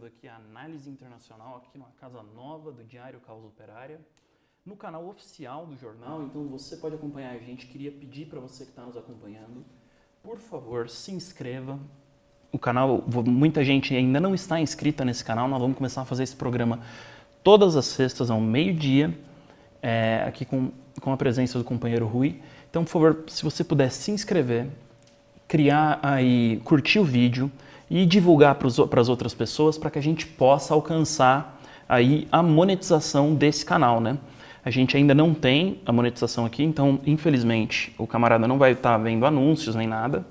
Aqui a análise internacional aqui numa casa nova do Diário Causa Operária, no canal oficial do jornal, então você pode acompanhar a gente. Queria pedir para você que está nos acompanhando, por favor, se inscreva. O canal, muita gente ainda não está inscrita nesse canal, nós vamos começar a fazer esse programa todas as sextas ao meio-dia, aqui com a presença do companheiro Rui. Então, por favor, se você puder se inscrever, curtir o vídeo e divulgar para as outras pessoas para que a gente possa alcançar aí a monetização desse canal, né? A gente ainda não tem a monetização aqui, então, infelizmente, o camarada não vai estar vendo anúncios nem nada.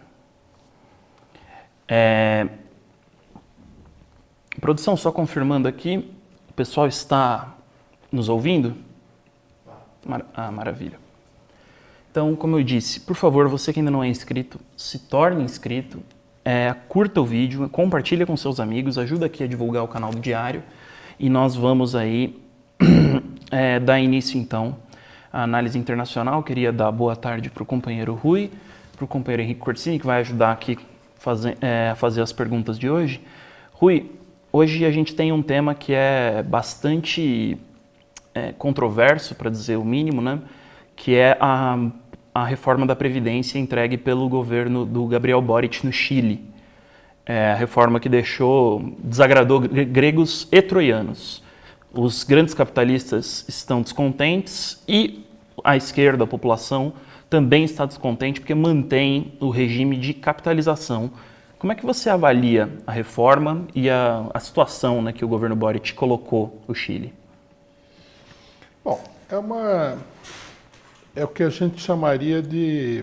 Produção, só confirmando aqui, o pessoal está nos ouvindo? Maravilha. Então, como eu disse, por favor, você que ainda não é inscrito, se torne inscrito. Curta o vídeo, compartilha com seus amigos, ajuda aqui a divulgar o canal do Diário e nós vamos aí dar início então à análise internacional. Queria dar boa tarde para o companheiro Rui, para o companheiro Henrique Corsini, que vai ajudar aqui a fazer as perguntas de hoje. Rui, hoje a gente tem um tema que é bastante controverso, para dizer o mínimo, né? Que é a reforma da Previdência entregue pelo governo do Gabriel Boric no Chile. A reforma que desagradou gregos e troianos. Os grandes capitalistas estão descontentes e a esquerda, a população, também está descontente porque mantém o regime de capitalização. Como é que você avalia a reforma e a situação, né, que o governo Boric colocou o Chile? Bom, é o que a gente chamaria de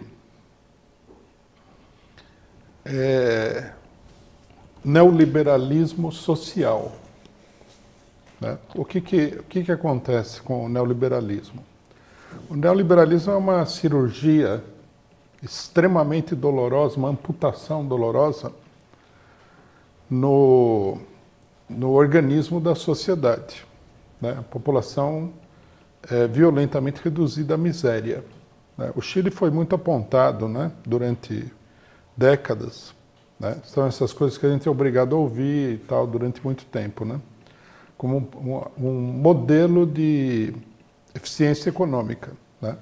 neoliberalismo social. Né? O que acontece com o neoliberalismo? O neoliberalismo é uma cirurgia extremamente dolorosa, uma amputação dolorosa no organismo da sociedade. Né? A população é violentamente reduzida à miséria. O Chile foi muito apontado, né, durante décadas. Né? São essas coisas que a gente é obrigado a ouvir e tal durante muito tempo, né? Como um modelo de eficiência econômica. Né?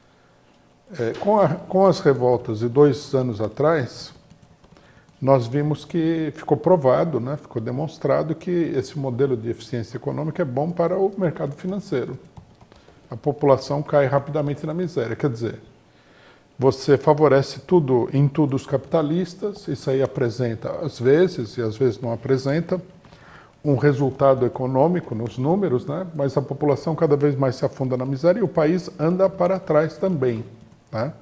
Com as revoltas de 2 anos atrás, nós vimos que ficou provado, né, ficou demonstrado que esse modelo de eficiência econômica é bom para o mercado financeiro. A população cai rapidamente na miséria. Quer dizer, você favorece em tudo os capitalistas, isso aí apresenta, às vezes, e às vezes não apresenta, um resultado econômico nos números, né? Mas a população cada vez mais se afunda na miséria e o país anda para trás também. Né?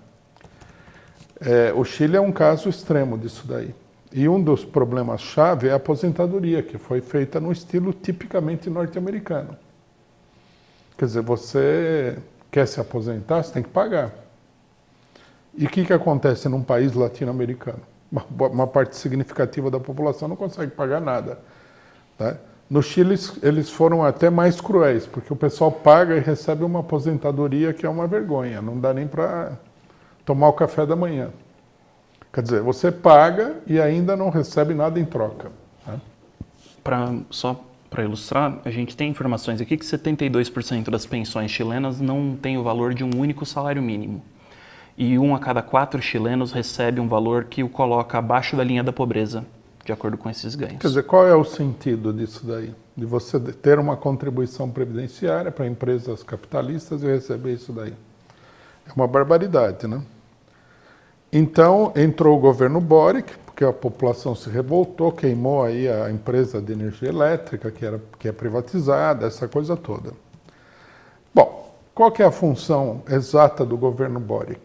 O Chile é um caso extremo disso daí. E um dos problemas-chave é a aposentadoria, que foi feita no estilo tipicamente norte-americano. Quer dizer, você quer se aposentar, você tem que pagar. E o que acontece num país latino-americano? Uma parte significativa da população não consegue pagar nada. Né? No Chile, eles foram até mais cruéis, porque o pessoal paga e recebe uma aposentadoria que é uma vergonha, não dá nem para tomar o café da manhã. Quer dizer, você paga e ainda não recebe nada em troca. Né? Só para ilustrar, a gente tem informações aqui que 72% das pensões chilenas não tem o valor de um único salário mínimo. E 1 a cada 4 chilenos recebe um valor que o coloca abaixo da linha da pobreza, de acordo com esses ganhos. Quer dizer, qual é o sentido disso daí? De você ter uma contribuição previdenciária para empresas capitalistas e receber isso daí. É uma barbaridade, né? Então, entrou o governo Boric, porque a população se revoltou, queimou aí a empresa de energia elétrica, que é privatizada, essa coisa toda. Bom, qual que é a função exata do governo Boric?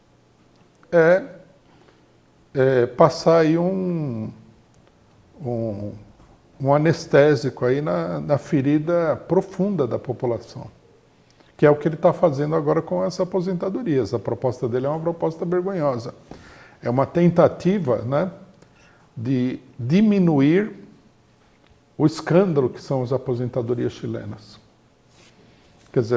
Passar aí um anestésico aí na ferida profunda da população, que é o que ele está fazendo agora com essa aposentadorias. A proposta dele é uma proposta vergonhosa. É uma tentativa, né, de diminuir o escândalo que são as aposentadorias chilenas. Quer dizer,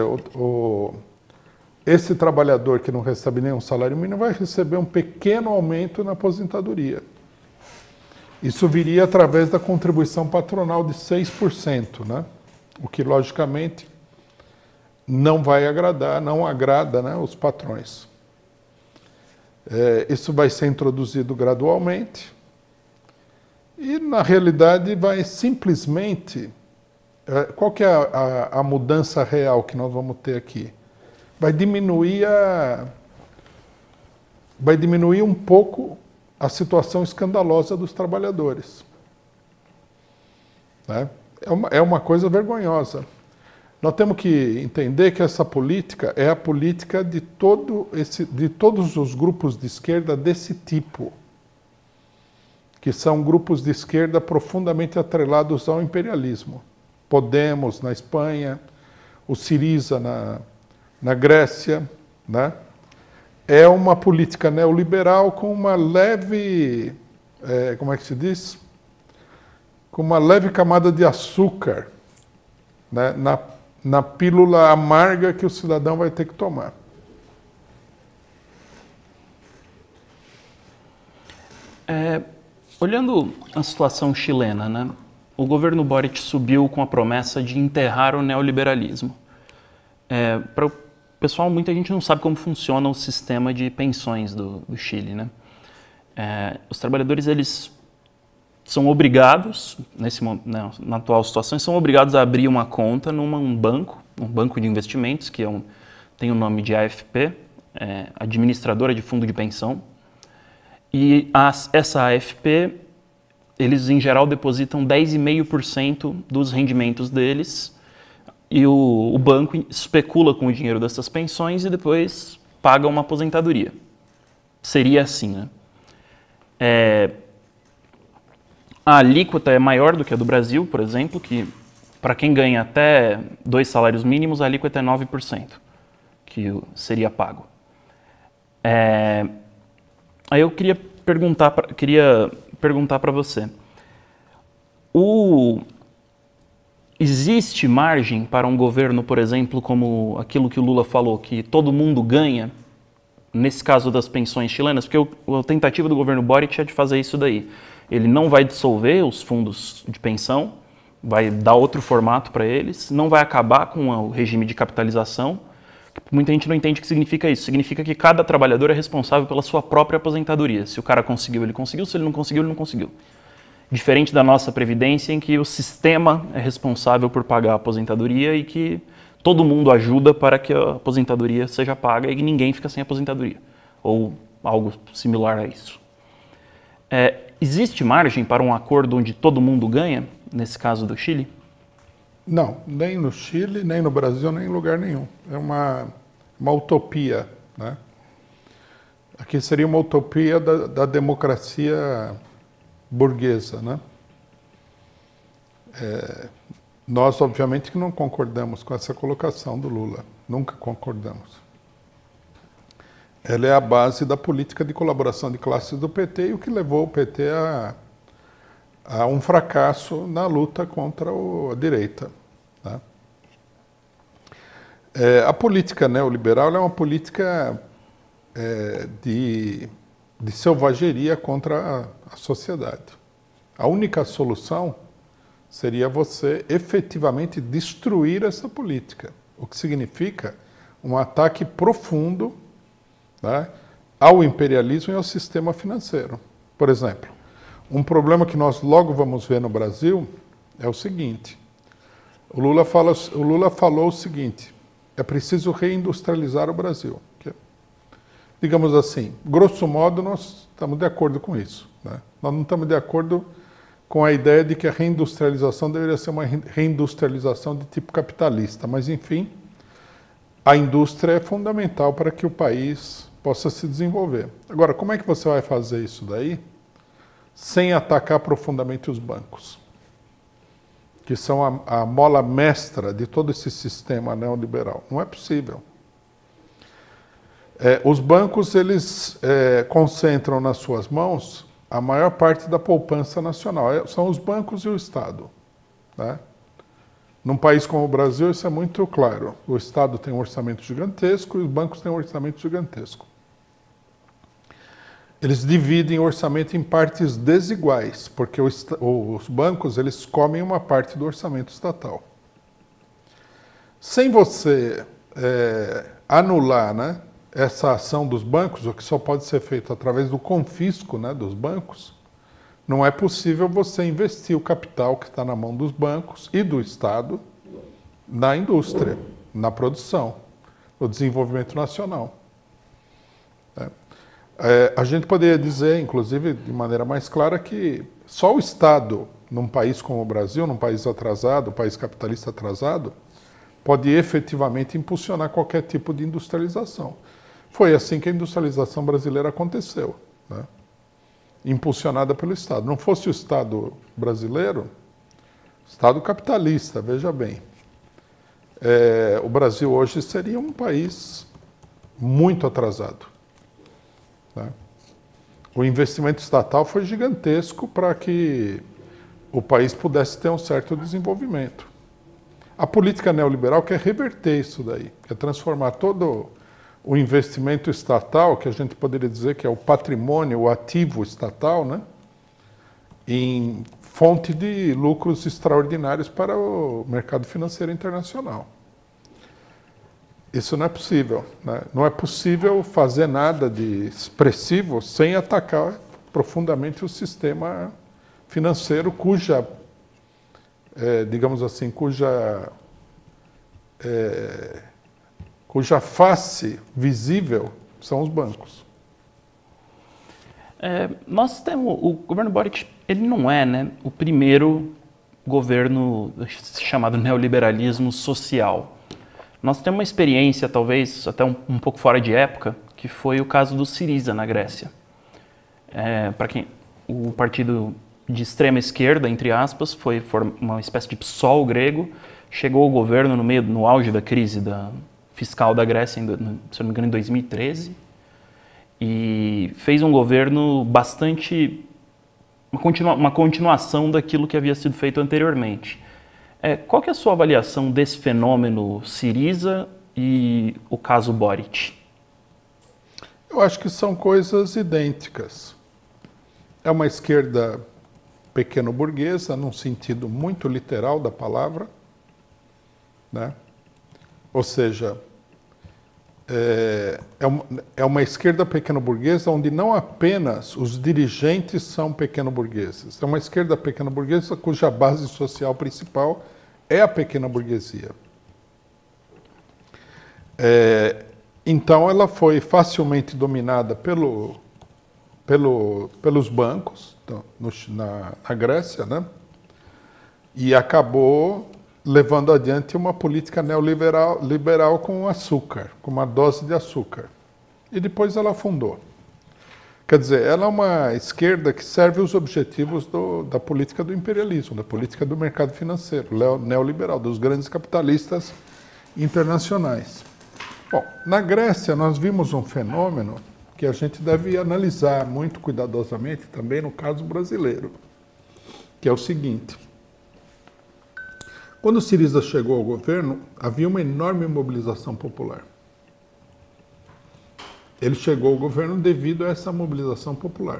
esse trabalhador que não recebe nenhum salário mínimo vai receber um pequeno aumento na aposentadoria. Isso viria através da contribuição patronal de 6%, né? O que, logicamente, não vai agradar, não agrada, né, os patrões. Isso vai ser introduzido gradualmente e, na realidade, vai simplesmente... Qual que é a mudança real que nós vamos ter aqui? Vai diminuir um pouco a situação escandalosa dos trabalhadores. Né? É uma coisa vergonhosa. Nós temos que entender que essa política é a política de todos os grupos de esquerda desse tipo, que são grupos de esquerda profundamente atrelados ao imperialismo. Podemos na Espanha, o Syriza na Grécia, né? É uma política neoliberal com uma leve, como é que se diz? Com uma leve camada de açúcar, né? Na pílula amarga que o cidadão vai ter que tomar. Olhando a situação chilena, né? O governo Boric subiu com a promessa de enterrar o neoliberalismo. Para o pessoal, muita gente não sabe como funciona o sistema de pensões do Chile, né? Os trabalhadores, eles são obrigados, na atual situação, são obrigados a abrir uma conta um banco de investimentos, que tem o nome de AFP, Administradora de Fundo de Pensão. E essa AFP, eles em geral depositam 10,5% dos rendimentos deles e o banco especula com o dinheiro dessas pensões e depois paga uma aposentadoria. Seria assim, né? A alíquota é maior do que a do Brasil, por exemplo, que para quem ganha até 2 salários mínimos, a alíquota é 9%, que seria pago. Aí eu queria perguntar para você, existe margem para um governo, por exemplo, como aquilo que o Lula falou, que todo mundo ganha, nesse caso das pensões chilenas? Porque a tentativa do governo Boric é de fazer isso daí. Ele não vai dissolver os fundos de pensão, vai dar outro formato para eles, não vai acabar com o regime de capitalização. Muita gente não entende o que significa isso. Significa que cada trabalhador é responsável pela sua própria aposentadoria. Se o cara conseguiu, ele conseguiu. Se ele não conseguiu, ele não conseguiu. Diferente da nossa Previdência, em que o sistema é responsável por pagar a aposentadoria e que todo mundo ajuda para que a aposentadoria seja paga e que ninguém fica sem aposentadoria. Ou algo similar a isso. Existe margem para um acordo onde todo mundo ganha, nesse caso do Chile? Não, nem no Chile, nem no Brasil, nem em lugar nenhum. É uma utopia, né? Aqui seria uma utopia da democracia burguesa, né? Nós, obviamente, que não concordamos com essa colocação do Lula. Nunca concordamos. Ela é a base da política de colaboração de classes do PT e o que levou o PT a um fracasso na luta contra a direita. Né? A política neoliberal é uma política de selvageria contra a sociedade. A única solução seria você efetivamente destruir essa política, o que significa um ataque profundo, né, ao imperialismo e ao sistema financeiro. Por exemplo, um problema que nós logo vamos ver no Brasil é o seguinte: o Lula falou o seguinte: é preciso reindustrializar o Brasil. Digamos assim, grosso modo, nós estamos de acordo com isso, né? Nós não estamos de acordo com a ideia de que a reindustrialização deveria ser uma reindustrialização de tipo capitalista, mas, enfim, a indústria é fundamental para que o país possa se desenvolver. Agora, como é que você vai fazer isso daí sem atacar profundamente os bancos, que são a mola mestra de todo esse sistema neoliberal? Não é possível. Os bancos, eles concentram nas suas mãos a maior parte da poupança nacional. São os bancos e o Estado, né? Num país como o Brasil, isso é muito claro. O Estado tem um orçamento gigantesco e os bancos têm um orçamento gigantesco. eles dividem o orçamento em partes desiguais, porque os bancos eles comem uma parte do orçamento estatal. Sem você anular, né, essa ação dos bancos, o que só pode ser feito através do confisco, né, dos bancos, não é possível você investir o capital que está na mão dos bancos e do Estado na indústria, na produção, no desenvolvimento nacional. A gente poderia dizer, inclusive, de maneira mais clara, que só o Estado, num país como o Brasil, num país atrasado, um país capitalista atrasado, pode efetivamente impulsionar qualquer tipo de industrialização. Foi assim que a industrialização brasileira aconteceu, né? Impulsionada pelo Estado. Não fosse o Estado brasileiro, Estado capitalista, veja bem, o Brasil hoje seria um país muito atrasado, né? O investimento estatal foi gigantesco para que o país pudesse ter um certo desenvolvimento. A política neoliberal quer reverter isso daí, quer transformar todo o investimento estatal, que a gente poderia dizer que é o patrimônio, o ativo estatal, né, em fonte de lucros extraordinários para o mercado financeiro internacional. Isso não é possível, né? Não é possível fazer nada de expressivo sem atacar profundamente o sistema financeiro cuja, digamos assim, cuja face visível são os bancos. Nós temos o governo Boric, ele não é, né, o primeiro governo chamado neoliberalismo social. Nós temos uma experiência, talvez até um pouco fora de época, que foi o caso do Syriza na Grécia. Para quem o partido de extrema esquerda, entre aspas, foi uma espécie de PSOL grego, chegou ao governo no auge da crise fiscal da Grécia, se não me engano, em 2013, e fez um governo bastante... uma continuação daquilo que havia sido feito anteriormente. Qual que é a sua avaliação desse fenômeno Syriza e o caso Boric? Eu acho que são coisas idênticas. É uma esquerda pequeno-burguesa, num sentido muito literal da palavra, né? Ou seja, é uma esquerda pequeno-burguesa onde não apenas os dirigentes são pequeno-burgueses. É uma esquerda pequeno-burguesa cuja base social principal é a pequena burguesia. Então, ela foi facilmente dominada pelos bancos na Grécia, né? E acabou levando adiante uma política neoliberal com açúcar, com uma dose de açúcar. E depois ela afundou. Quer dizer, ela é uma esquerda que serve os objetivos da política do imperialismo, da política do mercado financeiro, neoliberal, dos grandes capitalistas internacionais. Bom, na Grécia nós vimos um fenômeno que a gente deve analisar muito cuidadosamente também no caso brasileiro, que é o seguinte. Quando o Syriza chegou ao governo, havia uma enorme mobilização popular. Ele chegou ao governo devido a essa mobilização popular.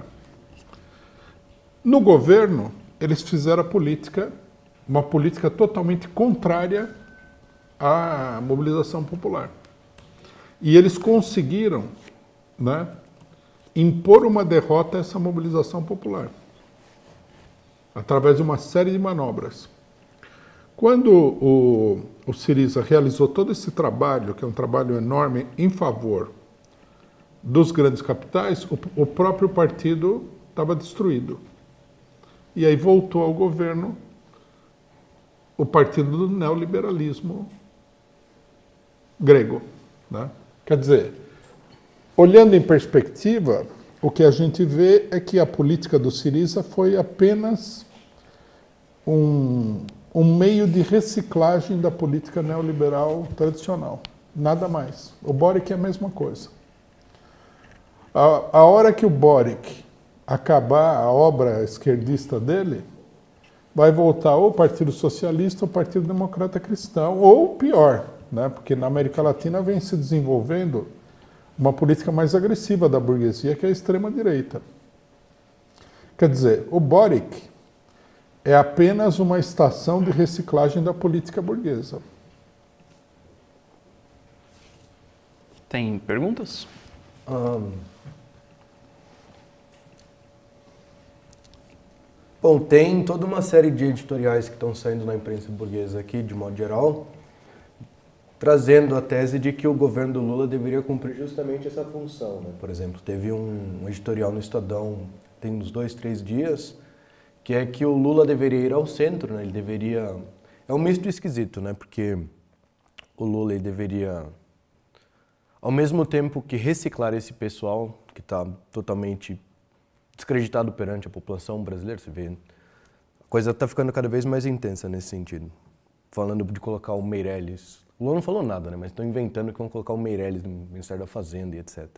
No governo, eles fizeram uma política totalmente contrária à mobilização popular. E eles conseguiram, né, impor uma derrota a essa mobilização popular, através de uma série de manobras. Quando o Syriza realizou todo esse trabalho, que é um trabalho enorme em favor dos grandes capitais, o próprio partido estava destruído. E aí voltou ao governo o partido do neoliberalismo grego, né? Quer dizer, olhando em perspectiva, o que a gente vê é que a política do Syriza foi apenas um meio de reciclagem da política neoliberal tradicional. Nada mais. O Boric é a mesma coisa. A hora que o Boric acabar a obra esquerdista dele, vai voltar ou o Partido Socialista ou o Partido Democrata Cristão, ou pior, né? Porque na América Latina vem se desenvolvendo uma política mais agressiva da burguesia, que é a extrema-direita. Quer dizer, o Boric é apenas uma estação de reciclagem da política burguesa. Tem perguntas? Bom, tem toda uma série de editoriais que estão saindo na imprensa burguesa aqui, de modo geral, trazendo a tese de que o governo do Lula deveria cumprir justamente essa função, né? Por exemplo, teve um editorial no Estadão, tem uns 2, 3 dias, que é que o Lula deveria ir ao centro, né? Ele deveria... É um misto esquisito, né? Porque o Lula ele deveria, ao mesmo tempo que reciclar esse pessoal que está totalmente descreditado perante a população brasileira, você vê, a coisa está ficando cada vez mais intensa nesse sentido. Falando de colocar o Meirelles, o Lula não falou nada, né? Mas estão inventando que vão colocar o Meirelles no Ministério da Fazenda e etc.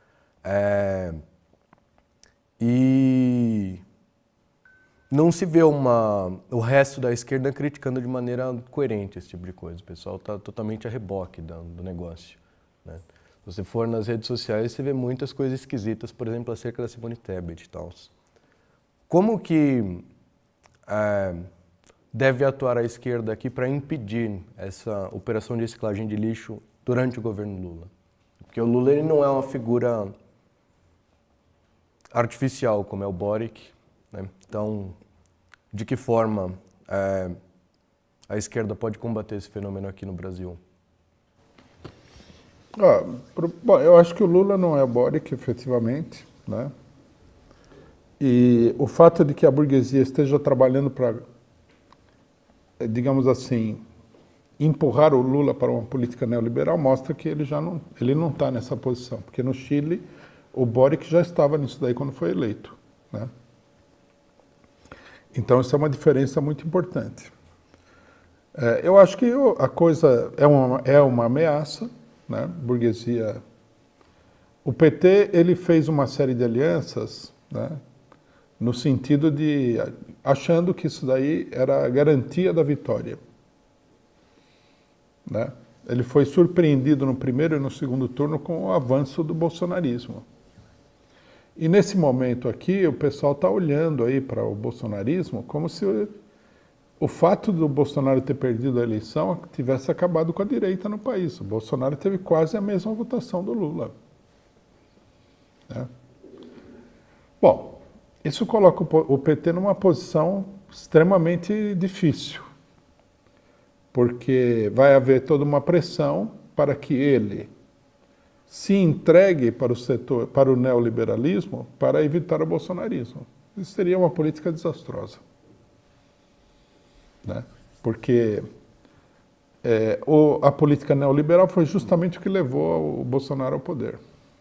E não se vê o resto da esquerda criticando de maneira coerente esse tipo de coisa. O pessoal está totalmente a reboque do negócio, né? Se você for nas redes sociais, você vê muitas coisas esquisitas, por exemplo, acerca da Simone Tebet e tal. Como que deve atuar a esquerda aqui para impedir essa operação de reciclagem de lixo durante o governo Lula? Porque o Lula ele não é uma figura artificial como é o Boric, né? Então, de que forma a esquerda pode combater esse fenômeno aqui no Brasil? Bom, eu acho que o Lula não é o Boric, efetivamente, né? E o fato de que a burguesia esteja trabalhando para, digamos assim, empurrar o Lula para uma política neoliberal mostra que ele não está nessa posição, porque no Chile o Boric já estava nisso daí quando foi eleito, né? Então isso é uma diferença muito importante. Eu acho que a coisa é uma ameaça, né? Burguesia. O PT ele fez uma série de alianças, né? No sentido de achando que isso daí era a garantia da vitória, né? Ele foi surpreendido no primeiro e no segundo turno com o avanço do bolsonarismo. E nesse momento aqui o pessoal está olhando aí para o bolsonarismo como se o fato do Bolsonaro ter perdido a eleição tivesse acabado com a direita no país. O Bolsonaro teve quase a mesma votação do Lula, né? Bom, isso coloca o PT numa posição extremamente difícil, porque vai haver toda uma pressão para que ele se entregue para o setor, para o neoliberalismo, para evitar o bolsonarismo. Isso seria uma política desastrosa, né? Porque a política neoliberal foi justamente o que levou o Bolsonaro ao poder.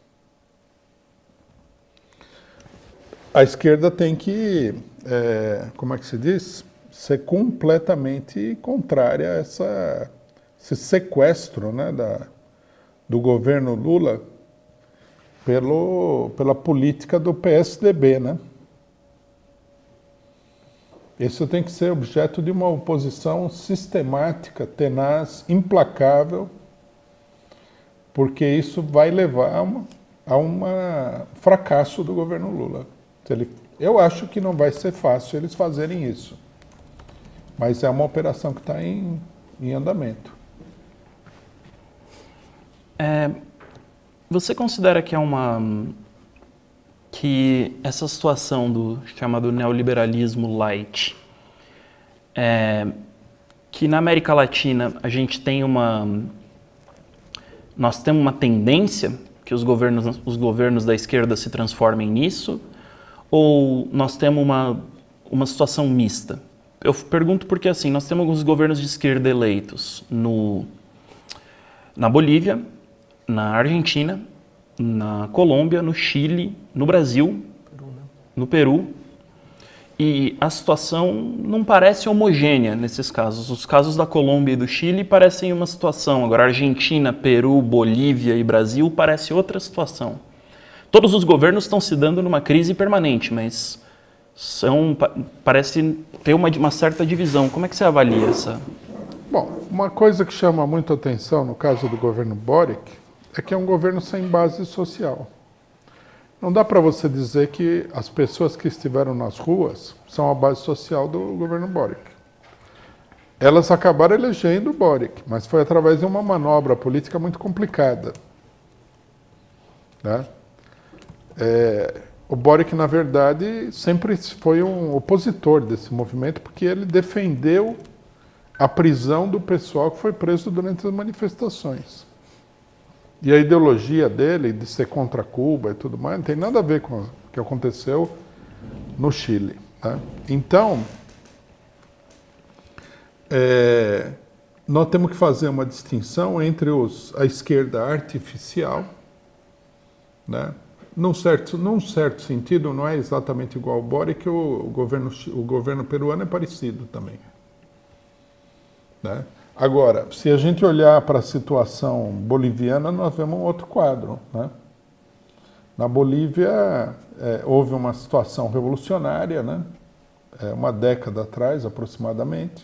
A esquerda tem que, como é que se diz? Ser completamente contrária a esse sequestro, né, do governo Lula pela política do PSDB, né? Isso tem que ser objeto de uma oposição sistemática, tenaz, implacável, porque isso vai levar a um fracasso do governo Lula. Eu acho que não vai ser fácil eles fazerem isso, mas é uma operação que está em andamento. Você considera que essa situação do chamado neoliberalismo light, que na América Latina nós temos uma tendência que os governos da esquerda se transformem nisso, ou nós temos uma situação mista? Eu pergunto porque assim, nós temos alguns governos de esquerda eleitos na Bolívia, na Argentina, na Colômbia, no Chile, no Brasil, no Peru, e a situação não parece homogênea nesses casos. Os casos da Colômbia e do Chile parecem uma situação, agora Argentina, Peru, Bolívia e Brasil parece outra situação. Todos os governos estão se dando numa crise permanente, mas parece ter uma certa divisão. Como é que você avalia essa? Bom, uma coisa que chama muito atenção no caso do governo Boric é que é um governo sem base social. Não dá para você dizer que as pessoas que estiveram nas ruas são a base social do governo Boric. Elas acabaram elegendo o Boric, mas foi através de uma manobra política muito complicada, né? O Boric, na verdade, sempre foi um opositor desse movimento, porque ele defendeu a prisão do pessoal que foi preso durante as manifestações. E a ideologia dele de ser contra Cuba e tudo mais não tem nada a ver com o que aconteceu no Chile, né? Então, nós temos que fazer uma distinção entre a esquerda artificial, né? Num certo sentido, não é exatamente igual ao Boric, o governo peruano é parecido também, né? Agora, se a gente olhar para a situação boliviana, nós vemos um outro quadro, né? Na Bolívia, houve uma situação revolucionária, né? Uma década atrás, aproximadamente.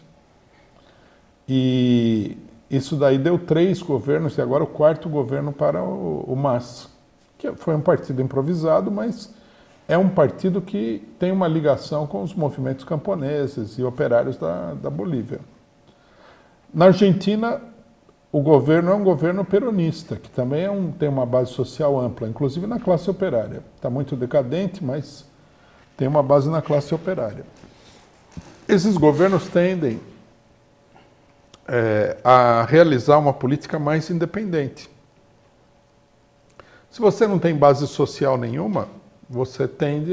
E isso daí deu 3 governos, e agora o 4º governo para o MAS, que foi um partido improvisado, mas é um partido que tem uma ligação com os movimentos camponeses e operários da Bolívia. Na Argentina, o governo é um governo peronista, que também tem uma base social ampla, inclusive na classe operária. Está muito decadente, mas tem uma base na classe operária. Esses governos tendem a realizar uma política mais independente. Se você não tem base social nenhuma, você tende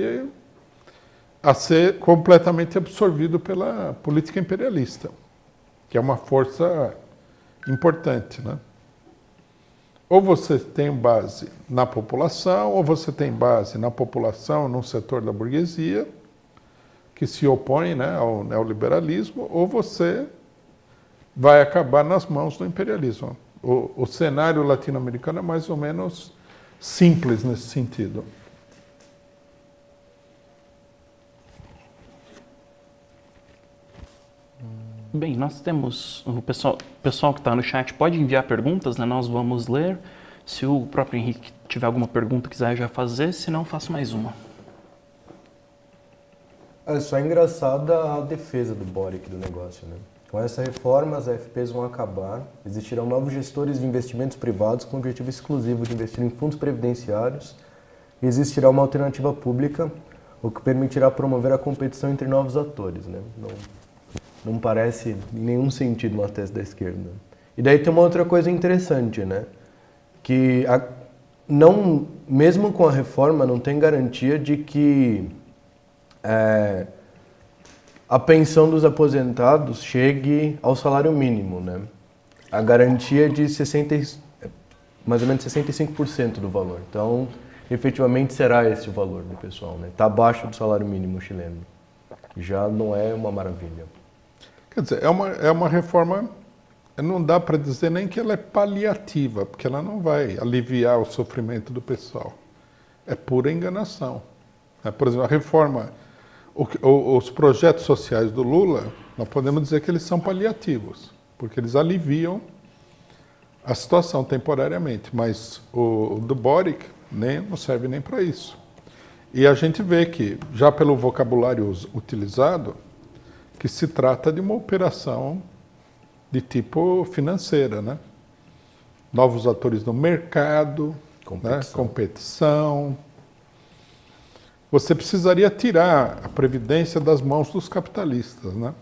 a ser completamente absorvido pela política imperialista, que é uma força importante, né? Ou você tem base na população, ou você tem base na população, num setor da burguesia, que se opõe, né, ao neoliberalismo, ou você vai acabar nas mãos do imperialismo. O cenário latino-americano é mais ou menos simples nesse sentido. Bem, nós temos o pessoal que está no chat pode enviar perguntas, né? Nós vamos ler. Se o próprio Henrique tiver alguma pergunta quiser já fazer, se não, faço mais uma. É só engraçada a defesa do Boric do negócio, né? Com essa reforma, as AFPs vão acabar, existirão novos gestores de investimentos privados com o objetivo exclusivo de investir em fundos previdenciários e existirá uma alternativa pública, o que permitirá promover a competição entre novos atores, né? Não parece em nenhum sentido uma tese da esquerda. E daí tem uma outra coisa interessante, né? Que mesmo com a reforma não tem garantia de que a pensão dos aposentados chegue ao salário mínimo, né? A garantia é de mais ou menos 65% do valor. Então, efetivamente será esse o valor do pessoal, né? Está abaixo do salário mínimo chileno. Já não é uma maravilha. Quer dizer, é uma reforma, não dá para dizer nem que ela é paliativa, porque ela não vai aliviar o sofrimento do pessoal. É pura enganação. Por exemplo, a reforma, os projetos sociais do Lula, nós podemos dizer que eles são paliativos, porque eles aliviam a situação temporariamente, mas o do Boric não serve nem para isso. E a gente vê que, já pelo vocabulário utilizado, que se trata de uma operação de tipo financeira, né? Novos atores no mercado, competição. Você precisaria tirar a previdência das mãos dos capitalistas, né?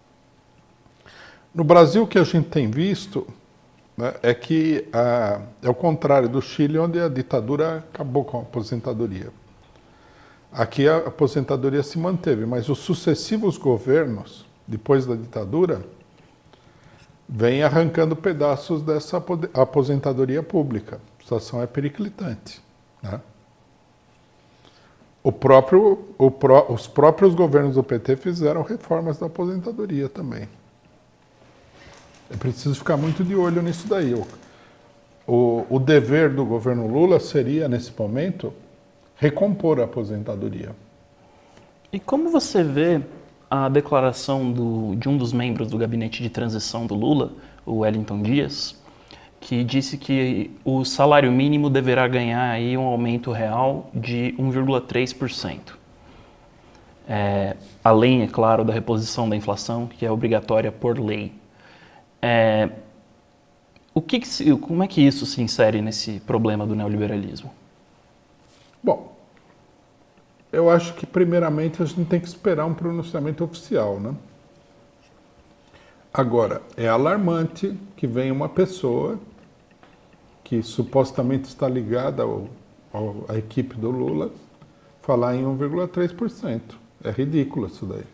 No Brasil, o que a gente tem visto, né, é que é o contrário do Chile, onde a ditadura acabou com a aposentadoria. Aqui a aposentadoria se manteve, mas os sucessivos governos, depois da ditadura, vêm arrancando pedaços dessa aposentadoria pública. A situação é periclitante, né? Os próprios governos do PT fizeram reformas da aposentadoria também. É preciso ficar muito de olho nisso daí. O dever do governo Lula seria, nesse momento, recompor a aposentadoria. E como você vê a declaração de um dos membros do gabinete de transição do Lula, o Wellington Dias, que disse que o salário mínimo deverá ganhar aí um aumento real de 1,3%. Além, é claro, da reposição da inflação, que é obrigatória por lei. Como é que isso se insere nesse problema do neoliberalismo? Bom, eu acho que primeiramente a gente tem que esperar um pronunciamento oficial, né? Agora, é alarmante que venha uma pessoa que supostamente está ligada à equipe do Lula falar em 1,3%. É ridículo isso daí.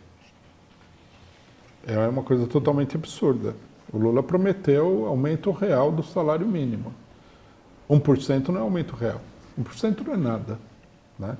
É uma coisa totalmente absurda. O Lula prometeu aumento real do salário mínimo. 1% não é aumento real. 1% não é nada, né?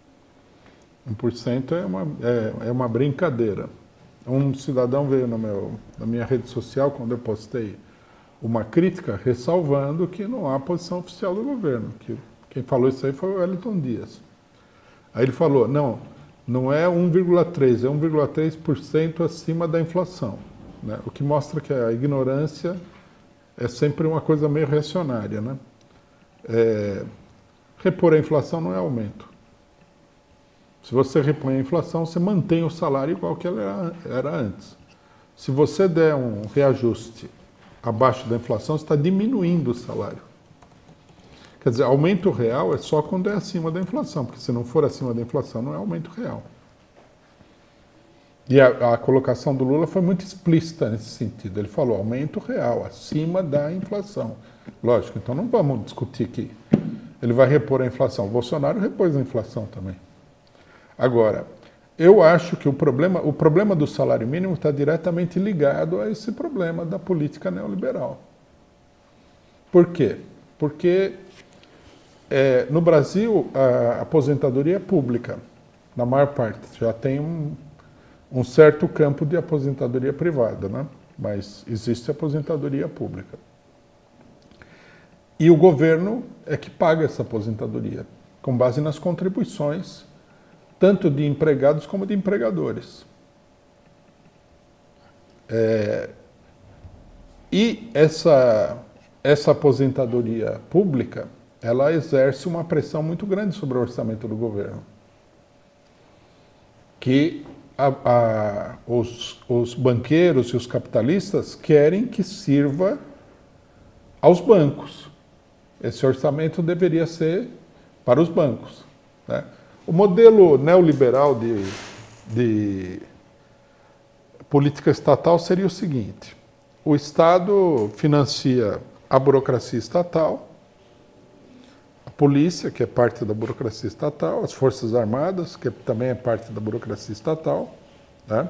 1% é uma brincadeira. Um cidadão veio na minha rede social, quando eu postei uma crítica, ressalvando que não há posição oficial do governo. Que quem falou isso aí foi o Wellington Dias. Aí ele falou, não é 1,3%, é 1,3% acima da inflação, né? O que mostra que a ignorância é sempre uma coisa meio reacionária, né? Repor a inflação não é aumento. Se você repõe a inflação, você mantém o salário igual que ela era antes. Se você der um reajuste abaixo da inflação, você está diminuindo o salário. Quer dizer, aumento real é só quando é acima da inflação, porque se não for acima da inflação, não é aumento real. E a colocação do Lula foi muito explícita nesse sentido. Ele falou aumento real, acima da inflação. Lógico, então não vamos discutir que ele vai repor a inflação. O Bolsonaro repôs a inflação também. Agora, eu acho que o problema do salário mínimo está diretamente ligado a esse problema da política neoliberal. Por quê? Porque no Brasil a aposentadoria é pública, na maior parte. Já tem um certo campo de aposentadoria privada, né? Mas existe aposentadoria pública. E o governo é que paga essa aposentadoria, com base nas contribuições tanto de empregados como de empregadores. E essa aposentadoria pública, ela exerce uma pressão muito grande sobre o orçamento do governo, que os banqueiros e os capitalistas querem que sirva aos bancos. Esse orçamento deveria ser para os bancos, né? O modelo neoliberal de política estatal seria o seguinte: o Estado financia a burocracia estatal, a polícia, que é parte da burocracia estatal, as Forças Armadas, que também é parte da burocracia estatal, né?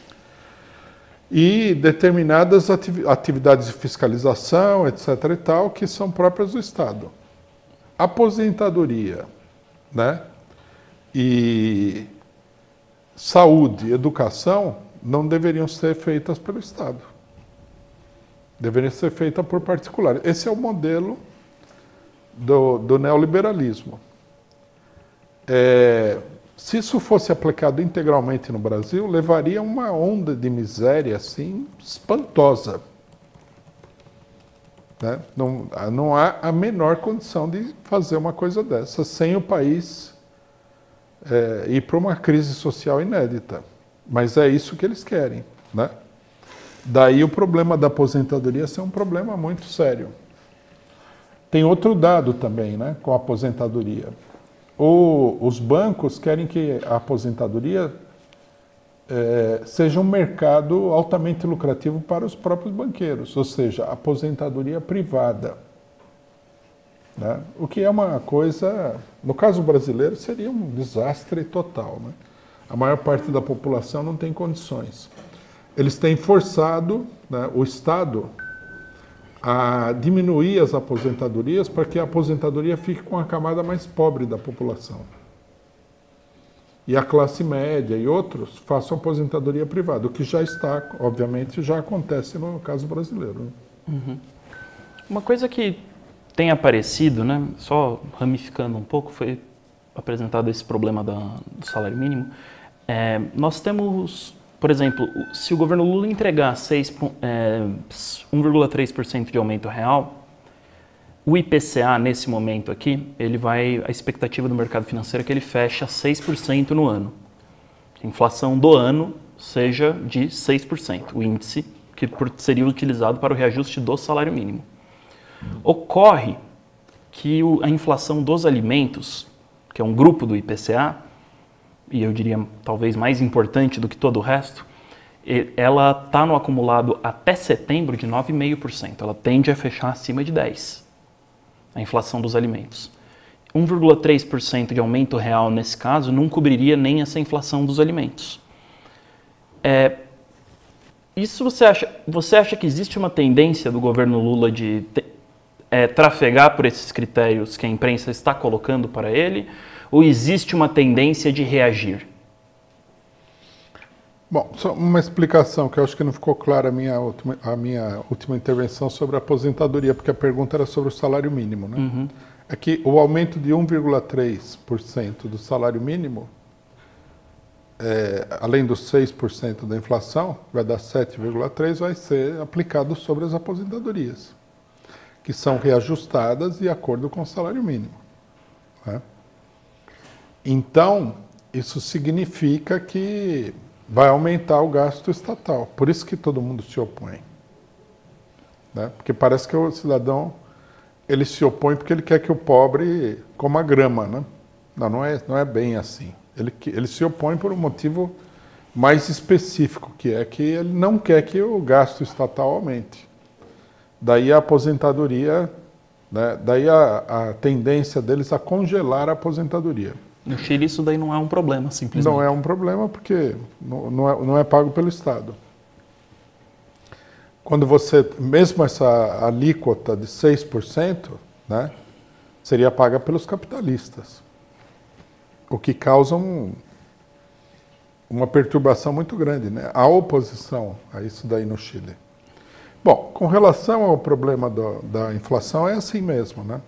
E determinadas atividades de fiscalização, etc. e tal, que são próprias do Estado. Aposentadoria, né? E saúde, educação não deveriam ser feitas pelo Estado. Deveriam ser feitas por particulares. Esse é o modelo do neoliberalismo. Se isso fosse aplicado integralmente no Brasil, levaria uma onda de miséria assim espantosa, né? Não há a menor condição de fazer uma coisa dessa sem o país ir para uma crise social inédita. Mas é isso que eles querem, né? Daí o problema da aposentadoria ser um problema muito sério. Tem outro dado também, né, com a aposentadoria. Os bancos querem que a aposentadoria seja um mercado altamente lucrativo para os próprios banqueiros, ou seja, aposentadoria privada, né? O que é uma coisa, no caso brasileiro, seria um desastre total, né? A maior parte da população não tem condições. Eles têm forçado, né, o Estado a diminuir as aposentadorias para que a aposentadoria fique com a camada mais pobre da população. E a classe média e outros façam aposentadoria privada, o que já está, obviamente, já acontece no caso brasileiro, né? Uhum. Uma coisa que tem aparecido, né, só ramificando um pouco, foi apresentado esse problema do salário mínimo. Nós temos, por exemplo, se o governo Lula entregar 1,3% de aumento real, O IPCA, nesse momento aqui, a expectativa do mercado financeiro é que ele feche a 6% no ano. A inflação do ano seja de 6%, o índice que seria utilizado para o reajuste do salário mínimo. Ocorre que a inflação dos alimentos, que é um grupo do IPCA, e eu diria talvez mais importante do que todo o resto, ela está no acumulado até setembro de 9,5%. Ela tende a fechar acima de 10%, a inflação dos alimentos. 1,3% de aumento real nesse caso não cobriria nem essa inflação dos alimentos. Isso você acha que existe uma tendência do governo Lula de trafegar por esses critérios que a imprensa está colocando para ele? Ou existe uma tendência de reagir? Bom, só uma explicação, que eu acho que não ficou clara a minha última intervenção sobre a aposentadoria, porque a pergunta era sobre o salário mínimo, né? Uhum. É que o aumento de 1,3% do salário mínimo, além dos 6% da inflação, vai dar 7,3%, vai ser aplicado sobre as aposentadorias, que são reajustadas de acordo com o salário mínimo, né? Então, isso significa que vai aumentar o gasto estatal. Por isso que todo mundo se opõe, né? Porque parece que o cidadão, ele se opõe porque ele quer que o pobre coma grama, né? Não é bem assim. Ele se opõe por um motivo mais específico, que é que ele não quer que o gasto estatal aumente. Daí a aposentadoria, né? Daí a tendência deles a congelar a aposentadoria. No Chile isso daí não é um problema, simplesmente. Não é um problema porque não é pago pelo Estado. Quando mesmo essa alíquota de 6%, né, seria paga pelos capitalistas, o que causa uma perturbação muito grande, né? A oposição a isso daí no Chile. Bom, com relação ao problema da inflação, é assim mesmo, né?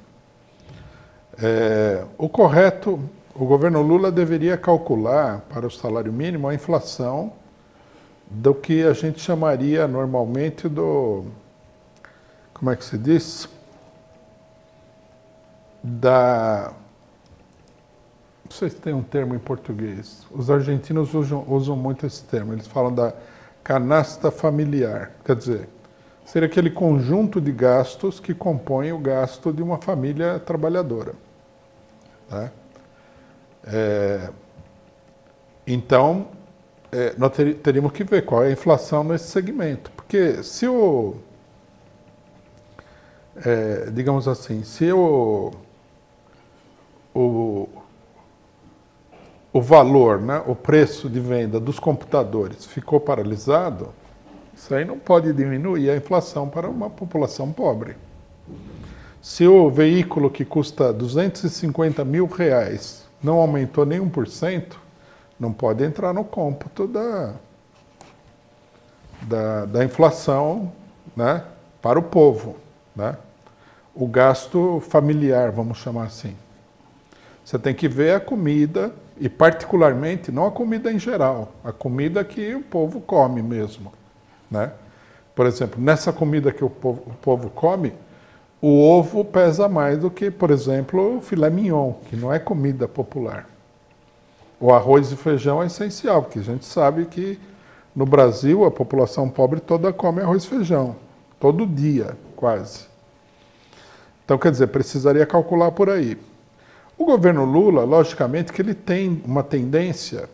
O correto... O governo Lula deveria calcular para o salário mínimo a inflação do que a gente chamaria normalmente como é que se diz? Não sei se tem um termo em português. Os argentinos usam muito esse termo. Eles falam da canasta familiar. Quer dizer, seria aquele conjunto de gastos que compõe o gasto de uma família trabalhadora, né? Então, nós teríamos que ver qual é a inflação nesse segmento. Porque se digamos assim, se o valor, né, o preço de venda dos computadores ficou paralisado, isso aí não pode diminuir a inflação para uma população pobre. Se o veículo que custa R$250 mil não aumentou nem 1%, não pode entrar no cômputo da inflação, né, para o povo, né? O gasto familiar, vamos chamar assim. Você tem que ver a comida, e particularmente, não a comida em geral, a comida que o povo come mesmo, né? Por exemplo, nessa comida que o povo come, o ovo pesa mais do que, por exemplo, o filé mignon, que não é comida popular. O arroz e feijão é essencial, porque a gente sabe que no Brasil a população pobre toda come arroz e feijão, todo dia, quase. Então, quer dizer, precisaria calcular por aí. O governo Lula, logicamente, que ele tem uma tendência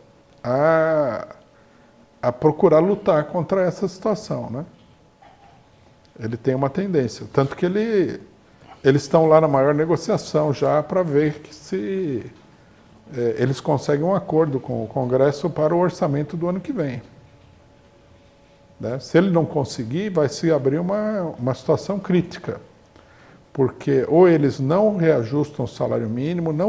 a procurar lutar contra essa situação, né? Ele tem uma tendência. Tanto que eles estão lá na maior negociação já para ver se eles conseguem um acordo com o Congresso para o orçamento do ano que vem, né? Se ele não conseguir, vai se abrir uma situação crítica. Porque ou eles não reajustam o salário mínimo, não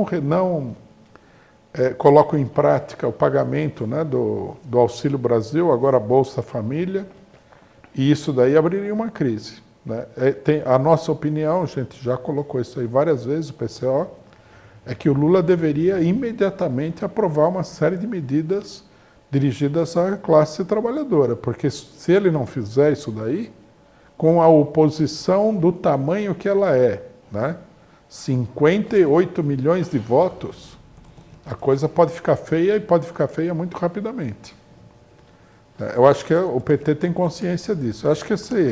colocam em prática o pagamento, né, do Auxílio Brasil, agora Bolsa Família, e isso daí abriria uma crise, né? A nossa opinião, a gente já colocou isso aí várias vezes, o PCO, é que o Lula deveria imediatamente aprovar uma série de medidas dirigidas à classe trabalhadora, porque se ele não fizer isso daí, com a oposição do tamanho que ela é, né? 58 milhões de votos, a coisa pode ficar feia e pode ficar feia muito rapidamente. Eu acho que o PT tem consciência disso. Eu acho que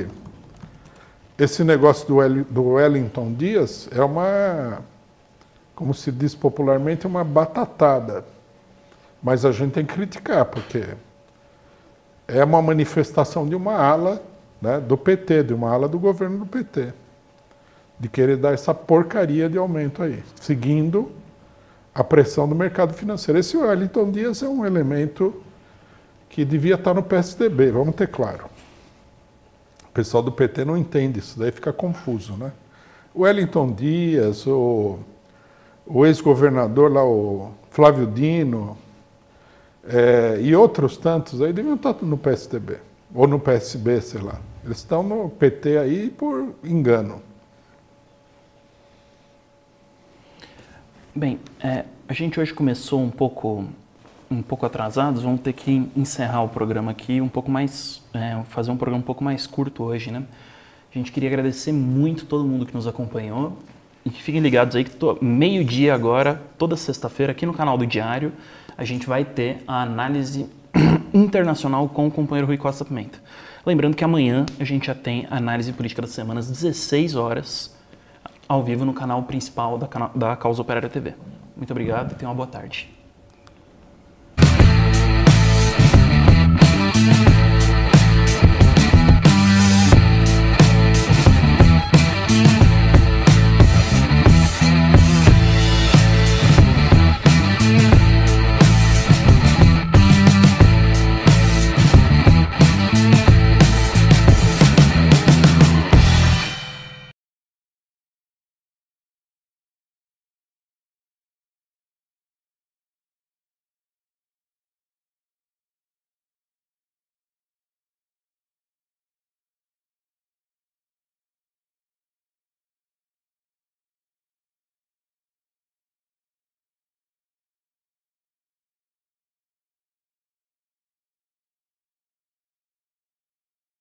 esse negócio do Wellington Dias é uma, como se diz popularmente, uma batatada. Mas a gente tem que criticar, porque é uma manifestação de uma ala, né, do PT, de uma ala do governo do PT, de querer dar essa porcaria de aumento aí, seguindo a pressão do mercado financeiro. Esse Wellington Dias é um elemento que devia estar no PSDB, vamos ter claro. O pessoal do PT não entende isso, daí fica confuso, né? O Wellington Dias, o ex-governador lá, o Flávio Dino, e outros tantos aí deviam estar no PSDB, ou no PSB, sei lá. Eles estão no PT aí por engano. Bem, a gente hoje começou um pouco atrasados, vamos ter que encerrar o programa aqui um pouco mais, fazer um programa um pouco mais curto hoje, né? A gente queria agradecer muito todo mundo que nos acompanhou e que fiquem ligados aí que meio-dia agora, toda sexta-feira, aqui no canal do Diário, a gente vai ter a análise internacional com o companheiro Rui Costa Pimenta. Lembrando que amanhã a gente já tem a análise política da semana às 16 horas, ao vivo no canal principal da Causa Operária TV. Muito obrigado e tenha uma boa tarde.